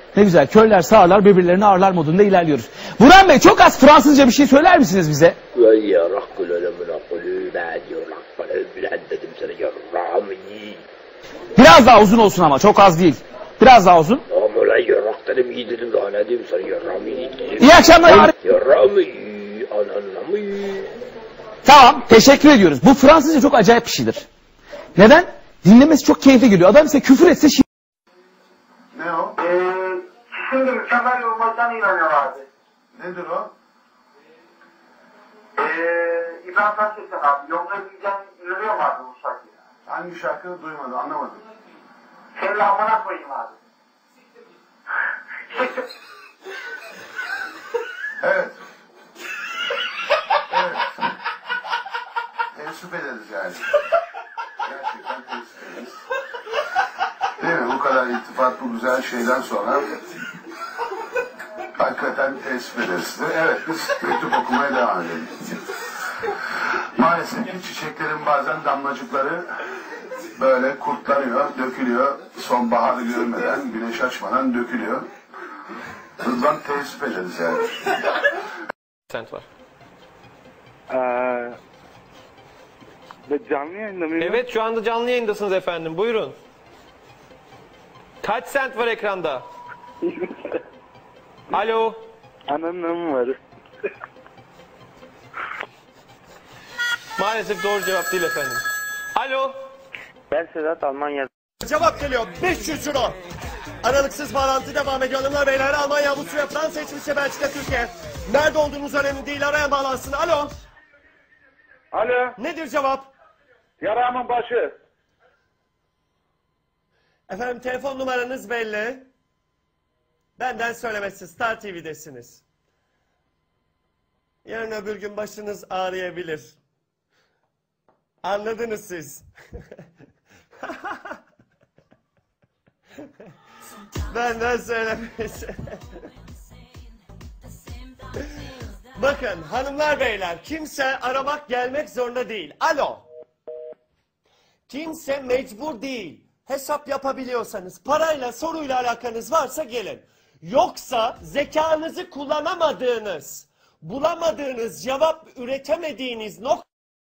Ne güzel. Körler sağırlar birbirlerini ağırlar modunda ilerliyoruz. Burhan Bey çok az Fransızca bir şey söyler misiniz bize? Biraz daha uzun olsun ama çok az değil. Biraz daha uzun. İyi akşamlar. Tamam, teşekkür ediyoruz. Bu Fransızca çok acayip bir şeydir. Neden? Dinlemesi çok keyifli geliyor. Adam ise küfür etse Ne o? Şimdi mükemmel olmaktan inanıyorlardı. Nedir o? İbrahim Tatlıses'ten abi. Yolda gideceğim yürüyor mu abi bu şarkı? Hangi şarkını duymadım, anlamadım. Senin amına koyayım abi. Evet. Evet. Teessüf ederiz yani. Gerçekten teessüf ederiz. Değil mi? Bu kadar iltifat, bu güzel şeyden sonra hakikaten teessüf ederiz. Evet, biz mektup okumaya devam edelim. Maalesef ki çiçeklerin bazen damlacıkları böyle kurtlanıyor, dökülüyor. Sonbaharı görmeden, güneş açmadan dökülüyor. Bundan teessüf ederiz yani. Sent var. Canlı yayında mıyım? Evet, şu anda canlı yayındasınız efendim. Buyurun. Kaç sent var ekranda? Alo. Ananım var. Maalesef doğru cevap değil efendim. Alo. Ben Sedat, Almanya. Cevap geliyor. 500 euro. Aralıksız bağlantı devam ediyor. Hanımlar beyler, Almanya, Avusturya, Fransa, İsviçre, Belçika, Türkiye. Nerede olduğunuz önemli değil. Arayan bağlansın. Alo. Alo. Nedir cevap? Yaramın başı. Efendim telefon numaranız belli. Benden söylemesi. Star TV'desiniz. Yarın öbür gün başınız ağrıyabilir. Anladınız siz. Benden söylemesi. Bakın hanımlar beyler, kimse aramak gelmek zorunda değil. Alo. Kimse mecbur değil. Hesap yapabiliyorsanız, parayla soruyla alakanız varsa gelin. Yoksa zekanızı kullanamadığınız, bulamadığınız, cevap üretemediğiniz nokta...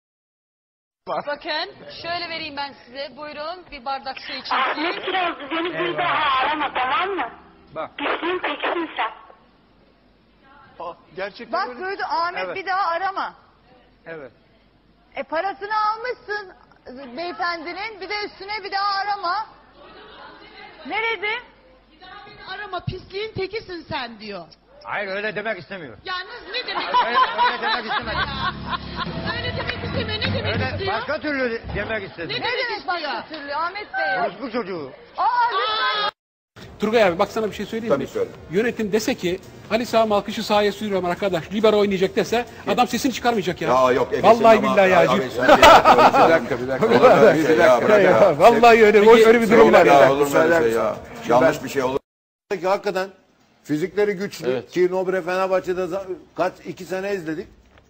Bakın şöyle vereyim ben size. Buyurun bir bardak su için. Ahmet Kiraz beni bir daha arama, tamam mı? Bak. Pisliğin tekisin sen. Gerçekten Bak öyle. duydu Ahmet, Evet. bir daha arama. Evet. Parasını almışsın beyefendinin, bir de üstüne bir daha arama. Ne dedi? Bir daha beni arama, pisliğin tekisin sen diyor. Hayır, öyle demek istemiyor. Yalnız ne demek? Öyle demek istemedi. Öyle demek istemiyor. Ne demek Öyle istiyor? başka türlü demek istedi. Ne demek başka türlü Ahmet Bey? Orospu çocuğu. Lütfen. Turgay abi bak sana bir şey söyleyeyim mi? söyle. Yönetim dese ki Ali Sami Alkış'ı sahaya sürüyorum arkadaş. Libero oynayacak dese adam sesini çıkarmayacak ya. Ya yok. Vallahi billahi ya. Bir dakika. Vallahi öyle bir durum var ya. Olur mu öyle şey ya? Yanlış bir şey olur. Hakikaten fizikleri güçlü. Evet. Kirnobre Fenerbahçe'de kaç 2 sene izledik.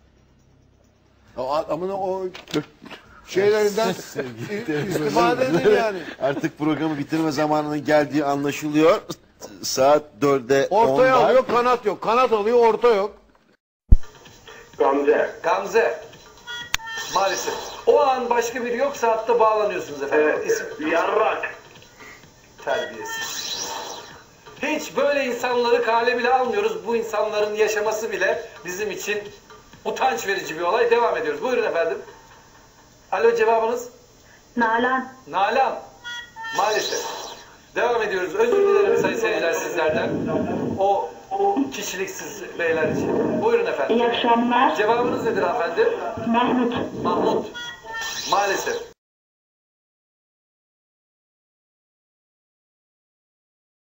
Adamın o şeylerinden istifade edin yani. Artık programı bitirme zamanının geldiği anlaşılıyor. Saat 4'e 10 Ortaya var. alıyor, kanat yok. Kanat alıyor, orta yok. Gamze. Gamze. Maalesef. O an başka biri yoksa hatta bağlanıyorsunuz efendim. İsim Yarrak. terbiyesiz. Hiç böyle insanları kale bile almıyoruz. Bu insanların yaşaması bile bizim için utanç verici bir olay. Devam ediyoruz. Buyurun efendim. Alo, cevabınız? Nalan. Nalan. Maalesef. Devam ediyoruz. Özür dilerim sayın seyirciler sizlerden. O kişiliksiz beyler için. Buyurun efendim. İyi akşamlar. Cevabınız nedir hanımefendi? Mahmut. Mahmut. Maalesef.